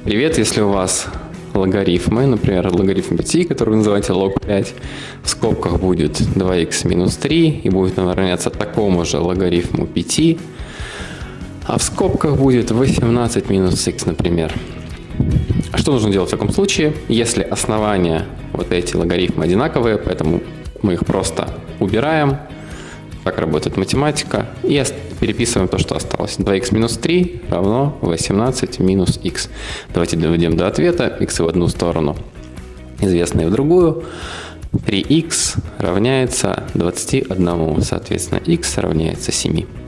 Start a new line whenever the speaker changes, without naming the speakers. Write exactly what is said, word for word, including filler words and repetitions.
Привет, если у вас логарифмы, например, логарифм пяти, который вы называете лог пять, в скобках будет два икс минус три и будет равняться такому же логарифму пяти, а в скобках будет восемнадцать минус х, например. Что нужно делать в таком случае? Если основания вот эти логарифмы одинаковые, поэтому мы их просто убираем, так работает математика, и переписываем то, что осталось. два икс минус три равно восемнадцать минус х. Давайте доведем до ответа. Х в одну сторону, известные в другую. три икс равняется двадцати одному, соответственно, х равняется семи.